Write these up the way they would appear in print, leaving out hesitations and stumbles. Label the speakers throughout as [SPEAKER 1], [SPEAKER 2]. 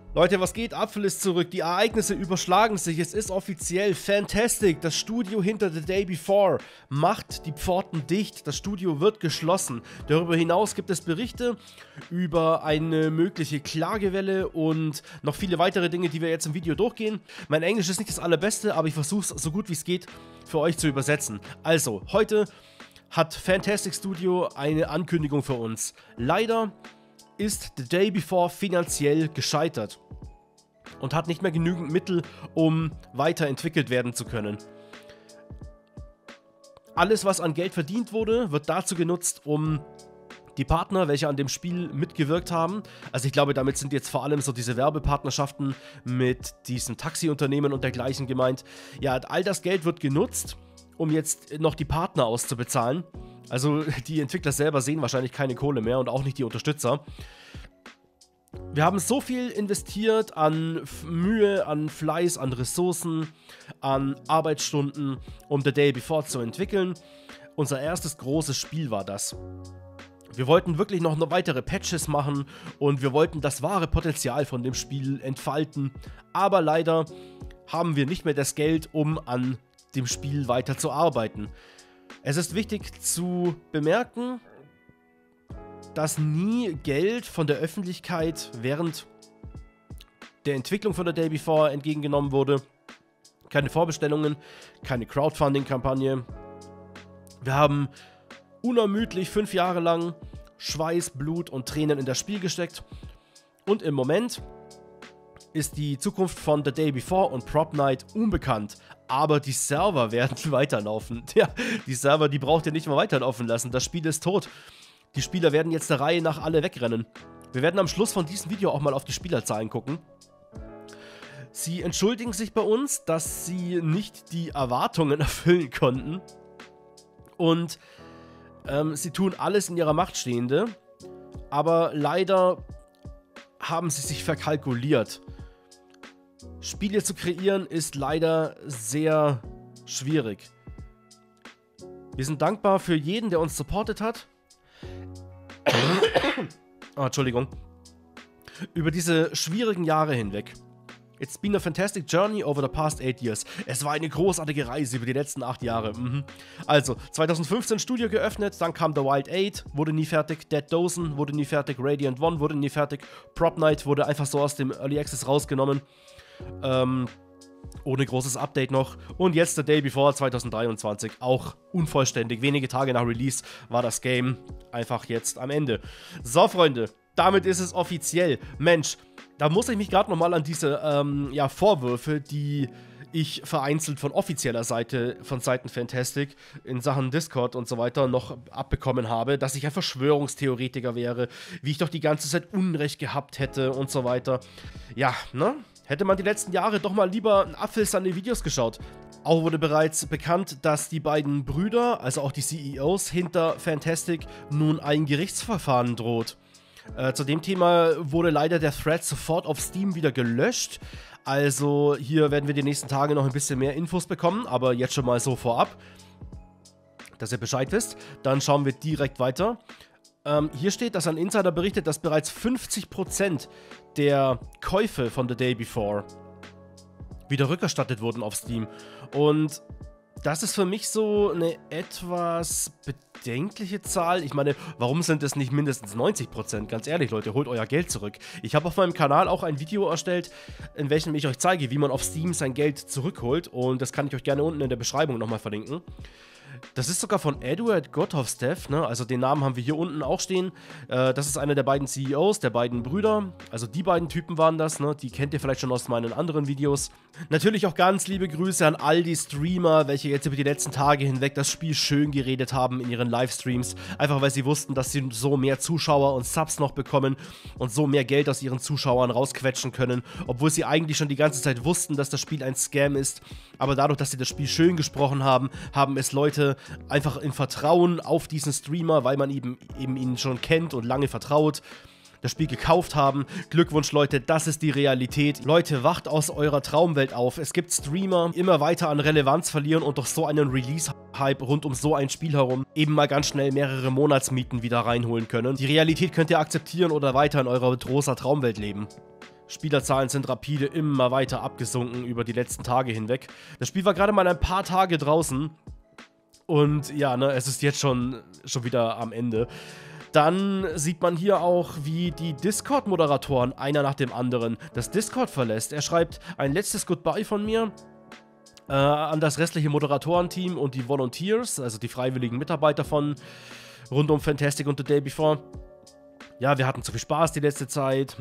[SPEAKER 1] Leute, was geht? Apfel ist zurück. Die Ereignisse überschlagen sich. Es ist offiziell. Fantastic, das Studio hinter The Day Before, macht die Pforten dicht. Das Studio wird geschlossen. Darüber hinaus gibt es Berichte über eine mögliche Klagewelle und noch viele weitere Dinge, die wir jetzt im Video durchgehen. Mein Englisch ist nicht das allerbeste, aber ich versuche es so gut wie es geht für euch zu übersetzen. Also, heute hat Fantastic Studio eine Ankündigung für uns. Leider ist The Day Before finanziell gescheitert und hat nicht mehr genügend Mittel, um weiterentwickelt werden zu können. Alles, was an Geld verdient wurde, wird dazu genutzt, um die Partner, welche an dem Spiel mitgewirkt haben, also ich glaube, damit sind jetzt vor allem so diese Werbepartnerschaften mit diesen Taxiunternehmen und dergleichen gemeint. Ja, all das Geld wird genutzt, um jetzt noch die Partner auszubezahlen. Also die Entwickler selber sehen wahrscheinlich keine Kohle mehr und auch nicht die Unterstützer. Wir haben so viel investiert an Mühe, an Fleiß, an Ressourcen, an Arbeitsstunden, um The Day Before zu entwickeln. Unser erstes großes Spiel war das. Wir wollten wirklich noch weitere Patches machen und wir wollten das wahre Potenzial von dem Spiel entfalten. Aber leider haben wir nicht mehr das Geld, um an dem Spiel weiter zu arbeiten. Es ist wichtig zu bemerken, dass nie Geld von der Öffentlichkeit während der Entwicklung von The Day Before entgegengenommen wurde. Keine Vorbestellungen, keine Crowdfunding-Kampagne. Wir haben unermüdlich 5 Jahre lang Schweiß, Blut und Tränen in das Spiel gesteckt. Und im Moment ist die Zukunft von The Day Before und Prop Night unbekannt. Aber die Server werden weiterlaufen. Ja, die Server, die braucht ihr nicht mehr weiterlaufen lassen. Das Spiel ist tot. Die Spieler werden jetzt der Reihe nach alle wegrennen. Wir werden am Schluss von diesem Video auch mal auf die Spielerzahlen gucken. Sie entschuldigen sich bei uns, dass sie nicht die Erwartungen erfüllen konnten. Und sie tun alles in ihrer Macht Stehende. Aber leider haben sie sich verkalkuliert. Spiele zu kreieren ist leider sehr schwierig. Wir sind dankbar für jeden, der uns supportet hat. Oh, Entschuldigung. Über diese schwierigen Jahre hinweg. It's been a fantastic journey over the past 8 years. Es war eine großartige Reise über die letzten 8 Jahre. Also, 2015 Studio geöffnet, dann kam The Wild 8, wurde nie fertig. Dead Dozen wurde nie fertig. Radiant One wurde nie fertig. Prop Night wurde einfach so aus dem Early Access rausgenommen. Ohne großes Update noch. Und jetzt The Day Before 2023, auch unvollständig. Wenige Tage nach Release war das Game einfach jetzt am Ende. So, Freunde, damit ist es offiziell. Mensch, da muss ich mich gerade nochmal an diese Vorwürfe, die ich vereinzelt von offizieller Seite, von Seiten Fantastic in Sachen Discord und so weiter noch abbekommen habe, dass ich ein Verschwörungstheoretiker wäre, wie ich doch die ganze Zeit Unrecht gehabt hätte und so weiter. Ja, ne? Hätte man die letzten Jahre doch mal lieber ein Apfel seine Videos geschaut. Auch wurde bereits bekannt, dass die beiden Brüder, also auch die CEOs hinter Fantastic, nun ein Gerichtsverfahren droht. Zu dem Thema wurde leider der Thread sofort auf Steam wieder gelöscht. Also hier werden wir die nächsten Tage noch ein bisschen mehr Infos bekommen, aber jetzt schon mal so vorab, dass ihr Bescheid wisst. Dann schauen wir direkt weiter. Hier steht, dass ein Insider berichtet, dass bereits 50% der Käufe von The Day Before wieder rückerstattet wurden auf Steam. Und das ist für mich so eine etwas bedenkliche Zahl. Ich meine, warum sind es nicht mindestens 90%? Ganz ehrlich, Leute, holt euer Geld zurück. Ich habe auf meinem Kanal auch ein Video erstellt, in welchem ich euch zeige, wie man auf Steam sein Geld zurückholt. Und das kann ich euch gerne unten in der Beschreibung nochmal verlinken. Das ist sogar von Eduard Gotthoffsteff, ne? Also den Namen haben wir hier unten auch stehen. Das ist einer der beiden CEOs, der beiden Brüder. Also die beiden Typen waren das, ne? Die kennt ihr vielleicht schon aus meinen anderen Videos. Natürlich auch ganz liebe Grüße an all die Streamer, welche jetzt über die letzten Tage hinweg das Spiel schön geredet haben in ihren Livestreams. Einfach weil sie wussten, dass sie so mehr Zuschauer und Subs noch bekommen und so mehr Geld aus ihren Zuschauern rausquetschen können. Obwohl sie eigentlich schon die ganze Zeit wussten, dass das Spiel ein Scam ist. Aber dadurch, dass sie das Spiel schön gesprochen haben, haben es Leute einfach in Vertrauen auf diesen Streamer, weil man eben ihn schon kennt und lange vertraut, das Spiel gekauft haben. Glückwunsch, Leute, das ist die Realität. Leute, wacht aus eurer Traumwelt auf. Es gibt Streamer, die immer weiter an Relevanz verlieren und durch so einen Release-Hype rund um so ein Spiel herum eben mal ganz schnell mehrere Monatsmieten wieder reinholen können. Die Realität könnt ihr akzeptieren oder weiter in eurer rosa Traumwelt leben. Spielerzahlen sind rapide immer weiter abgesunken über die letzten Tage hinweg. Das Spiel war gerade mal ein paar Tage draußen. Und ja, ne, es ist jetzt schon wieder am Ende. Dann sieht man hier auch, wie die Discord-Moderatoren einer nach dem anderen das Discord verlässt. Er schreibt ein letztes Goodbye von mir an das restliche Moderatorenteam und die Volunteers, also die freiwilligen Mitarbeiter von rund um Fantastic und The Day Before. Ja, wir hatten zu viel Spaß die letzte Zeit.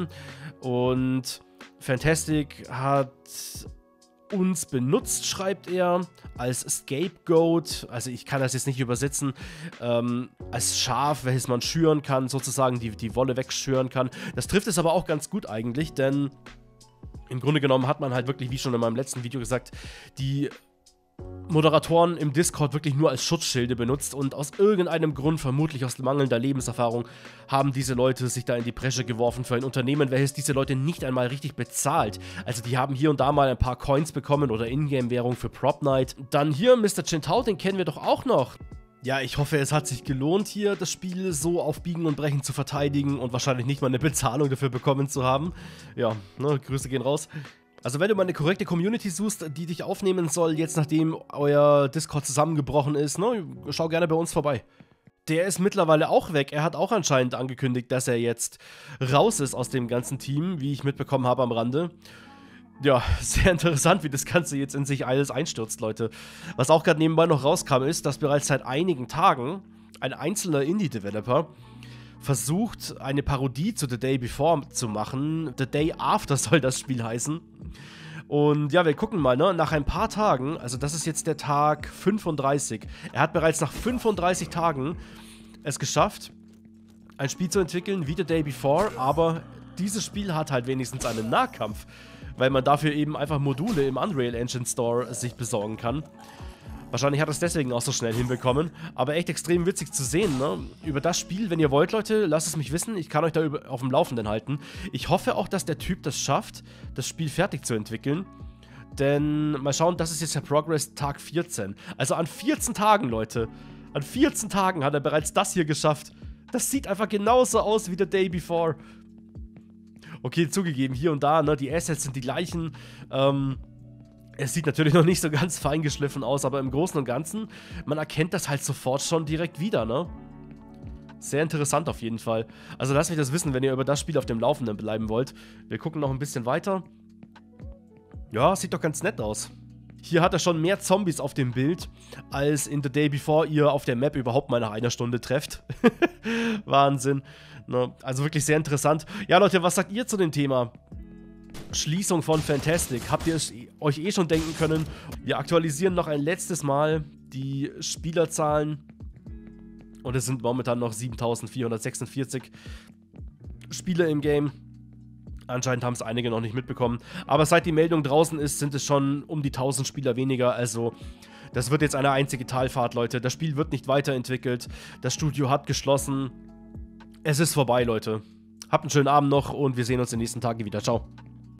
[SPEAKER 1] Und Fantastic hat uns benutzt, schreibt er, als Scapegoat. Also ich kann das jetzt nicht übersetzen. Als Schaf, welches man schüren kann, sozusagen die Wolle wegschüren kann. Das trifft es aber auch ganz gut eigentlich, denn im Grunde genommen hat man halt wirklich, wie schon in meinem letzten Video gesagt, die Moderatoren im Discord wirklich nur als Schutzschilde benutzt und aus irgendeinem Grund, vermutlich aus mangelnder Lebenserfahrung, haben diese Leute sich da in die Bresche geworfen für ein Unternehmen, welches diese Leute nicht einmal richtig bezahlt. Also die haben hier und da mal ein paar Coins bekommen oder Ingame-Währung für Prop Night. Dann hier Mr. Chintao, den kennen wir doch auch noch. Ja, ich hoffe, es hat sich gelohnt, hier das Spiel so auf Biegen und Brechen zu verteidigen und wahrscheinlich nicht mal eine Bezahlung dafür bekommen zu haben. Ja, ne, Grüße gehen raus. Also wenn du mal eine korrekte Community suchst, die dich aufnehmen soll, jetzt nachdem euer Discord zusammengebrochen ist, ne, schau gerne bei uns vorbei. Der ist mittlerweile auch weg. Er hat auch anscheinend angekündigt, dass er jetzt raus ist aus dem ganzen Team, wie ich mitbekommen habe am Rande. Ja, sehr interessant, wie das Ganze jetzt in sich alles einstürzt, Leute. Was auch gerade nebenbei noch rauskam, ist, dass bereits seit einigen Tagen ein einzelner Indie-Developer versucht, eine Parodie zu The Day Before zu machen. The Day After soll das Spiel heißen. Und ja, wir gucken mal, ne? Nach ein paar Tagen, also das ist jetzt der Tag 35, er hat bereits nach 35 Tagen es geschafft, ein Spiel zu entwickeln wie The Day Before, aber dieses Spiel hat halt wenigstens einen Nahkampf, weil man dafür eben einfach Module im Unreal Engine Store sich besorgen kann. Wahrscheinlich hat er es deswegen auch so schnell hinbekommen, aber echt extrem witzig zu sehen, ne? Über das Spiel, wenn ihr wollt, Leute, lasst es mich wissen, ich kann euch da auf dem Laufenden halten. Ich hoffe auch, dass der Typ das schafft, das Spiel fertig zu entwickeln, denn mal schauen, das ist jetzt der Progress Tag 14. Also an 14 Tagen, Leute, an 14 Tagen hat er bereits das hier geschafft. Das sieht einfach genauso aus wie The Day Before. Okay, zugegeben, hier und da, ne, die Assets sind die gleichen, es sieht natürlich noch nicht so ganz feingeschliffen aus, aber im Großen und Ganzen, man erkennt das halt sofort schon direkt wieder, ne? Sehr interessant auf jeden Fall. Also lasst mich das wissen, wenn ihr über das Spiel auf dem Laufenden bleiben wollt. Wir gucken noch ein bisschen weiter. Ja, sieht doch ganz nett aus. Hier hat er schon mehr Zombies auf dem Bild, als in The Day Before ihr auf der Map überhaupt mal nach einer Stunde trefft. Wahnsinn. Ne? Also wirklich sehr interessant. Ja, Leute, was sagt ihr zu dem Thema Schließung von Fantastic? Habt ihr es euch eh schon denken können? Wir aktualisieren noch ein letztes Mal die Spielerzahlen. Und es sind momentan noch 7446 Spieler im Game. Anscheinend haben es einige noch nicht mitbekommen. Aber seit die Meldung draußen ist, sind es schon um die 1000 Spieler weniger. Also das wird jetzt eine einzige Talfahrt, Leute. Das Spiel wird nicht weiterentwickelt. Das Studio hat geschlossen. Es ist vorbei, Leute. Habt einen schönen Abend noch und wir sehen uns in den nächsten Tagen wieder. Ciao.